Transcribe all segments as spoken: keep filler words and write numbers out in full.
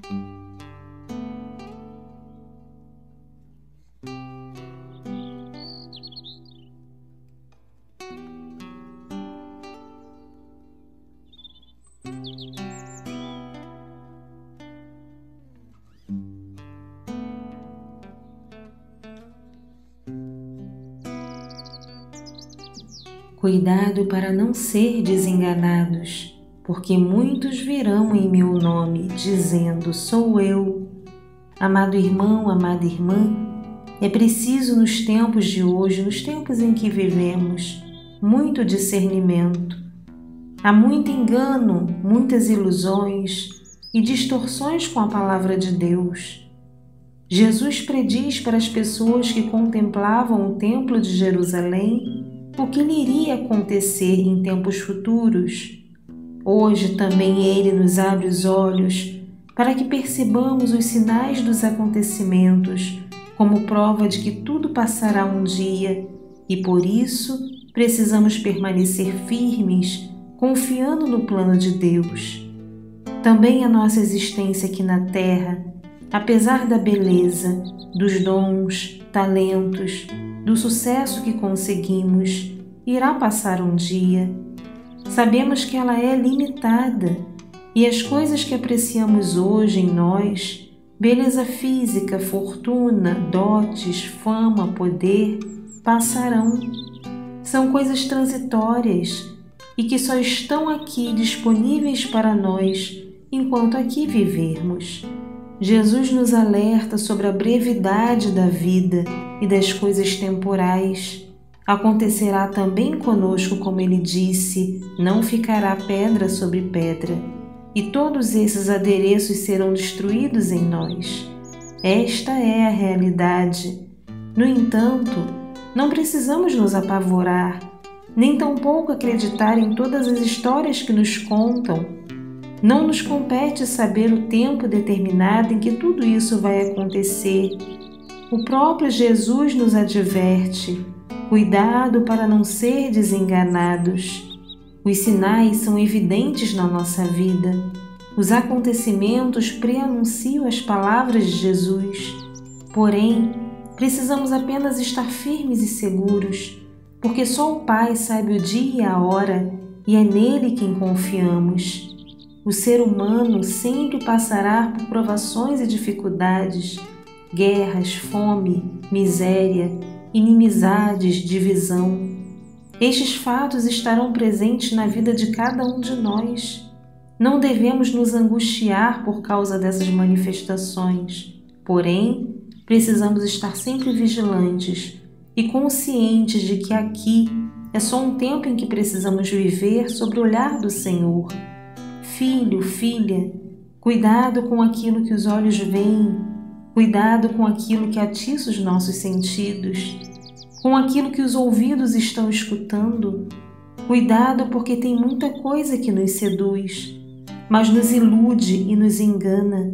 Cuidado para não ser desenganados, porque muitos virão em meu nome, dizendo: sou eu. Amado irmão, amada irmã, é preciso nos tempos de hoje, nos tempos em que vivemos, muito discernimento. Há muito engano, muitas ilusões e distorções com a palavra de Deus. Jesus prediz para as pessoas que contemplavam o Templo de Jerusalém o que lhe iria acontecer em tempos futuros. Hoje também Ele nos abre os olhos para que percebamos os sinais dos acontecimentos como prova de que tudo passará um dia e, por isso, precisamos permanecer firmes, confiando no plano de Deus. Também a nossa existência aqui na Terra, apesar da beleza, dos dons, talentos, do sucesso que conseguimos, irá passar um dia. Sabemos que ela é limitada e as coisas que apreciamos hoje em nós, beleza física, fortuna, dotes, fama, poder, passarão. São coisas transitórias e que só estão aqui disponíveis para nós enquanto aqui vivermos. Jesus nos alerta sobre a brevidade da vida e das coisas temporais. Acontecerá também conosco, como ele disse, não ficará pedra sobre pedra, e todos esses adereços serão destruídos em nós. Esta é a realidade. No entanto, não precisamos nos apavorar, nem tampouco acreditar em todas as histórias que nos contam. Não nos compete saber o tempo determinado em que tudo isso vai acontecer. O próprio Jesus nos adverte: cuidado para não ser desenganados. Os sinais são evidentes na nossa vida. Os acontecimentos preanunciam as palavras de Jesus. Porém, precisamos apenas estar firmes e seguros, porque só o Pai sabe o dia e a hora, e é nele quem confiamos. O ser humano sempre passará por provações e dificuldades, guerras, fome, miséria, inimizades, divisão. Estes fatos estarão presentes na vida de cada um de nós. Não devemos nos angustiar por causa dessas manifestações, porém, precisamos estar sempre vigilantes e conscientes de que aqui é só um tempo em que precisamos viver sob o olhar do Senhor. Filho, filha, cuidado com aquilo que os olhos veem, cuidado com aquilo que atiça os nossos sentidos, com aquilo que os ouvidos estão escutando. Cuidado, porque tem muita coisa que nos seduz, mas nos ilude e nos engana.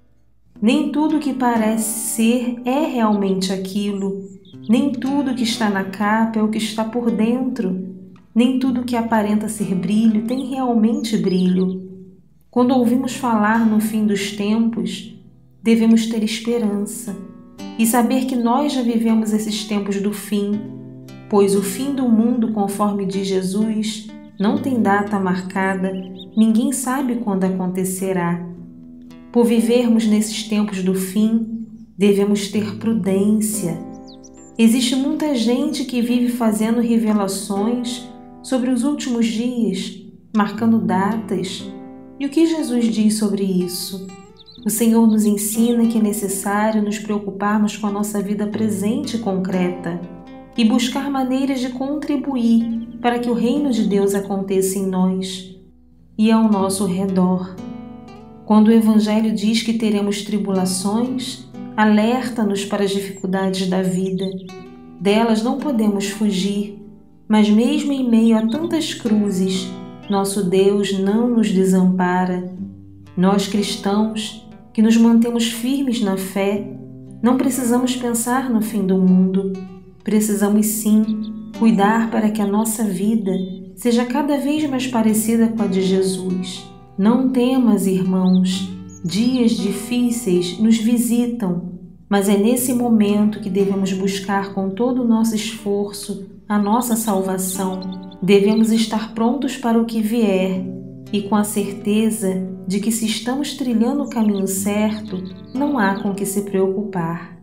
Nem tudo que parece ser é realmente aquilo, nem tudo que está na capa é o que está por dentro, nem tudo que aparenta ser brilho tem realmente brilho. Quando ouvimos falar no fim dos tempos, devemos ter esperança e saber que nós já vivemos esses tempos do fim, pois o fim do mundo, conforme diz Jesus, não tem data marcada, ninguém sabe quando acontecerá. Por vivermos nesses tempos do fim, devemos ter prudência. Existe muita gente que vive fazendo revelações sobre os últimos dias, marcando datas. E o que Jesus diz sobre isso? O Senhor nos ensina que é necessário nos preocuparmos com a nossa vida presente e concreta e buscar maneiras de contribuir para que o reino de Deus aconteça em nós e ao nosso redor. Quando o Evangelho diz que teremos tribulações, alerta-nos para as dificuldades da vida. Delas não podemos fugir, mas mesmo em meio a tantas cruzes, nosso Deus não nos desampara. Nós cristãos, que nos mantemos firmes na fé, não precisamos pensar no fim do mundo. Precisamos sim cuidar para que a nossa vida seja cada vez mais parecida com a de Jesus. Não temas, irmãos, Dias difíceis nos visitam, mas é nesse momento que devemos buscar com todo o nosso esforço a nossa salvação. Devemos estar prontos para o que vier e com a certeza de que, se estamos trilhando o caminho certo, não há com que se preocupar.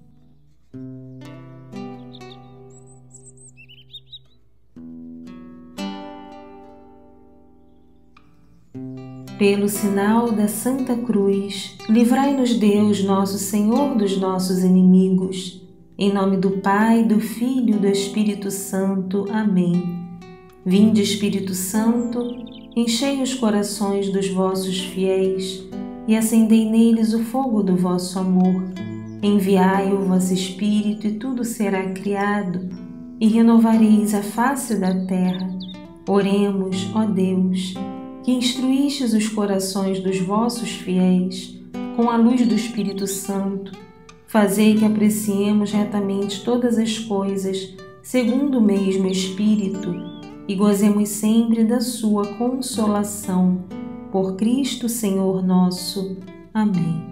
Pelo sinal da Santa Cruz, livrai-nos Deus, nosso Senhor, dos nossos inimigos. Em nome do Pai, do Filho e do Espírito Santo. Amém. Vinde, Espírito Santo, enchei os corações dos vossos fiéis e acendei neles o fogo do vosso amor. Enviai o vosso Espírito e tudo será criado, e renovareis a face da terra. Oremos, ó Deus, que instruístes os corações dos vossos fiéis com a luz do Espírito Santo. Fazei que apreciemos retamente todas as coisas, segundo o mesmo Espírito, e gozemos sempre da sua consolação. Por Cristo Senhor nosso. Amém.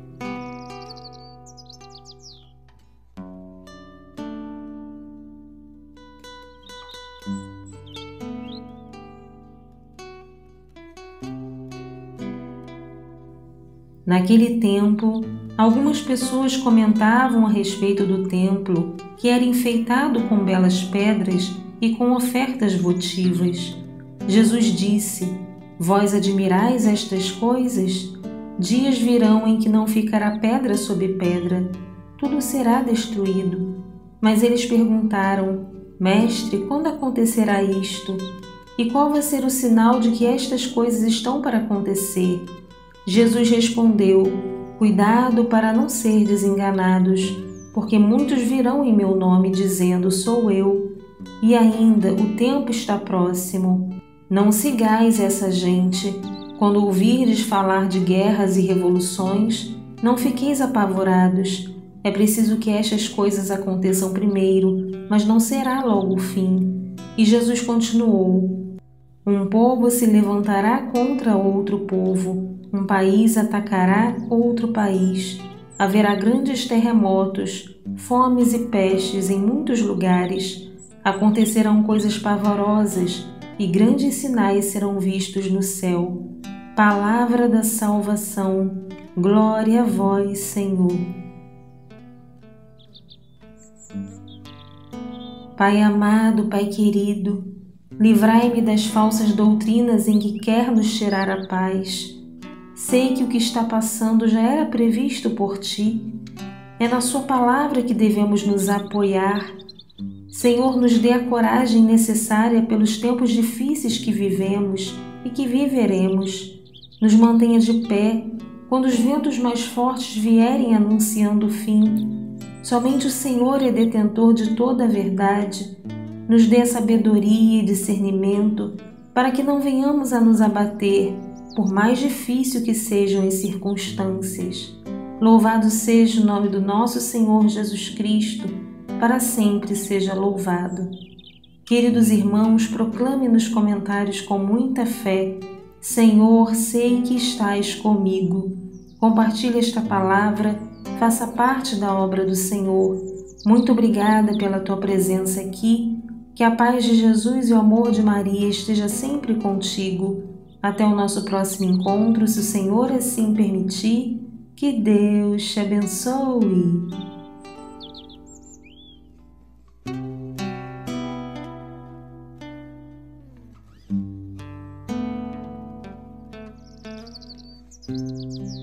Naquele tempo, algumas pessoas comentavam a respeito do templo, que era enfeitado com belas pedras e com ofertas votivas. Jesus disse: Vós admirais estas coisas? Dias virão em que não ficará pedra sobre pedra, tudo será destruído. Mas eles perguntaram: Mestre, quando acontecerá isto? E qual vai ser o sinal de que estas coisas estão para acontecer? Jesus respondeu: Cuidado para não serdes enganados, porque muitos virão em meu nome dizendo: Sou eu. E ainda o tempo está próximo. Não sigais essa gente. Quando ouvirdes falar de guerras e revoluções, não fiqueis apavorados. É preciso que estas coisas aconteçam primeiro, mas não será logo o fim. E Jesus continuou: Um povo se levantará contra outro povo. Um país atacará outro país. Haverá grandes terremotos, fomes e pestes em muitos lugares. Acontecerão coisas pavorosas e grandes sinais serão vistos no céu. Palavra da salvação. Glória a vós, Senhor. Pai amado, Pai querido, livrai-me das falsas doutrinas em que quer nos tirar a paz. Sei que o que está passando já era previsto por Ti. É na Sua palavra que devemos nos apoiar. Senhor, nos dê a coragem necessária pelos tempos difíceis que vivemos e que viveremos. Nos mantenha de pé quando os ventos mais fortes vierem anunciando o fim. Somente o Senhor é detentor de toda a verdade. Nos dê a sabedoria e discernimento para que não venhamos a nos abater, por mais difícil que sejam as circunstâncias. Louvado seja o nome do nosso Senhor Jesus Cristo, para sempre seja louvado. Queridos irmãos, proclame nos comentários com muita fé: Senhor, sei que estás comigo. Compartilhe esta palavra, faça parte da obra do Senhor. Muito obrigada pela tua presença aqui. Que a paz de Jesus e o amor de Maria esteja sempre contigo. Até o nosso próximo encontro, se o Senhor assim permitir. Que Deus te abençoe. Música